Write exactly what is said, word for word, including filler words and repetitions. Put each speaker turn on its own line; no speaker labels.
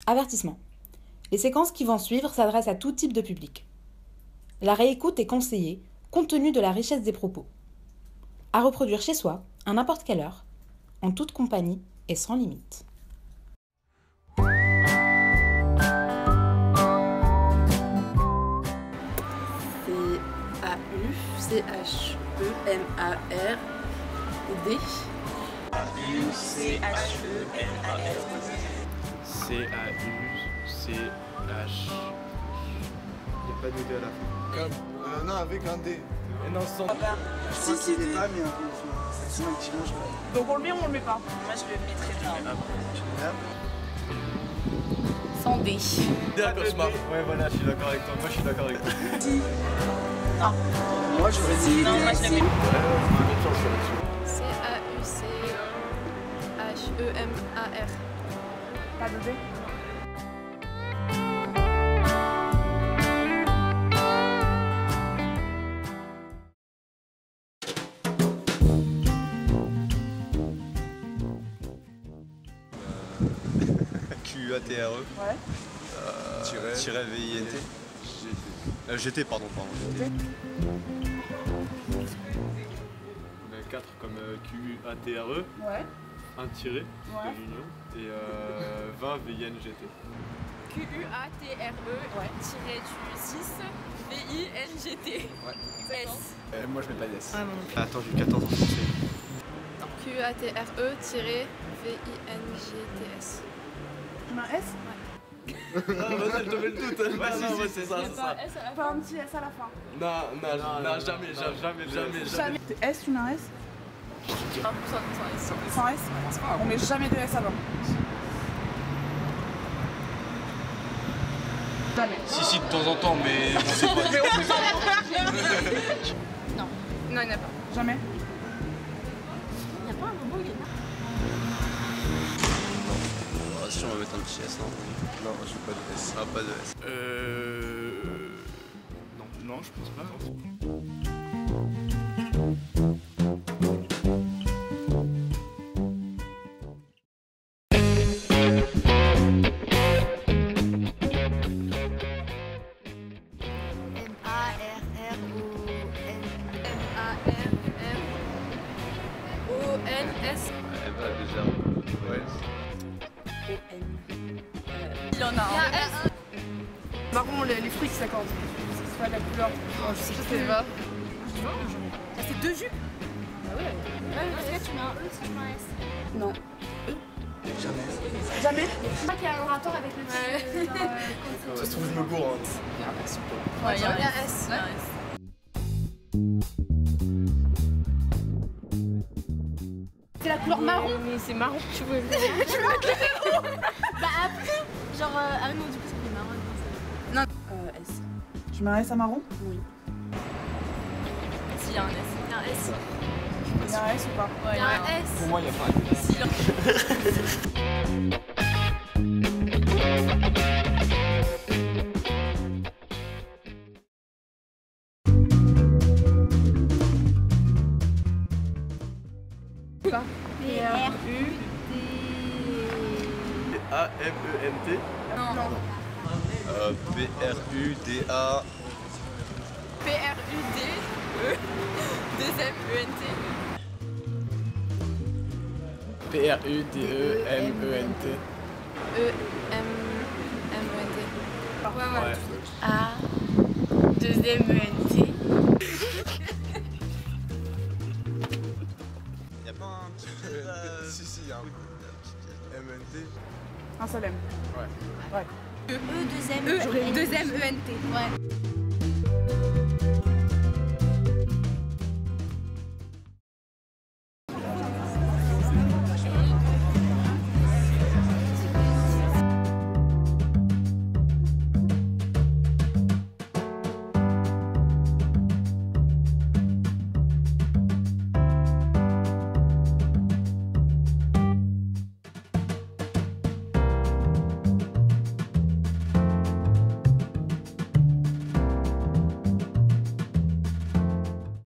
Avertissement. Les séquences qui vont suivre s'adressent à tout type de public. La réécoute est conseillée compte tenu de la richesse des propos. À reproduire chez soi, à n'importe quelle heure, en toute compagnie et sans limite.
C A U C H E M A R D.
U C H E M A R
C A U C H. Il n'y a pas de D à la fin.
Comme, euh, non, avec un D.
Et non, sans.
Je crois qu'il n'est pas mis un peu. C'est un petit mange.
Donc on le met ou on le met pas? Moi je le mettrais pas.
Sans D.
D à cauchemar. Ouais, voilà, je suis d'accord avec toi. Moi, je suis d'accord avec toi.
Non.
Moi, j'aurais dit.
Non, moi je le mets.
C A U C H E M A R.
Pas de D?
Q A T R E.
Ouais.
Euh,
Tiret.
tiret V I N T. Euh, G T, pardon, pardon.
D.
On a quatre comme euh, Q A T R E,
Ouais.
un tiré
Ouais.
de l'union et euh, vingt V I N G T.
Q U A T R E
Ouais.
tiré du six V I N G T.
Ouais.
S.
Euh, moi, je mets pas d'S.
Ah, moi non plus.
Attends, j'ai quatorze en français.
Q A T R E tiré V I N G T S.
Tu mets un S?
Ah, vas-y, je te mets le doute. Ouais, non, ouais, c'est ça, c'est ça.
S à la
Pas un petit S à la fin.
Non, non, non,
non,
jamais,
non,
jamais, jamais, jamais, jamais.
Jamais. T'es S, tu mets un S?
Sans, sans S.
Sans S? On met jamais de S avant. Jamais.
Si, si, de temps en temps, mais je sais pas.
Mais on peut
Non. Non, il n'y en a pas.
Jamais.
Il n'y a pas un moment où il y en a.
Ah, si, on va mettre un petit S, non? Non, je veux pas de S. Ah, pas de S.
Euh. Non, non, je pense pas.
M A R R O N M A R M O N S.
Elle va déjà. Ouais.
O N.
Il y en a
Il y a
un.
S.
Marron, les, les fruits, ça compte. C'est pas la couleur. Oh, je sais
Je sais pas.
Ah, c'est deux jupes?
Ouais, parce que tu mets un E si tu mets un S.
Non.
Jamais.
Jamais?
Je crois qu'il y a un rapport avec le tiré. genre, euh,
Ça se trouve, je me gourre. Hein.
Ouais, il y a un S. Il y a un S.
C'est la couleur marron.
Mais c'est marron que tu veux. Bah après, genre, euh, ah non, du coup, ça fait marron.
Euh, S. Tu mets un S à marron? Oui.
S'il y a un S. Il y a un S.
Il y a un S ou pas?
Ouais, il y a un S.
Pour moi, il n'y a pas de S.
Si, là.
P R U
A M E N T.
Non.
Euh, P R U D A.
P R U D E deux M E N T.
P R U D E M E N T.
E M M E N T. Ouais, ouais.
Ouais.
A deux M E N T.
Y'a pas un petit. Euh... si, si, y'a un M N T.
Un seul M.
Ouais.
Ouais.
E deux M.
E, j'aurais deux M E N T.
Ouais.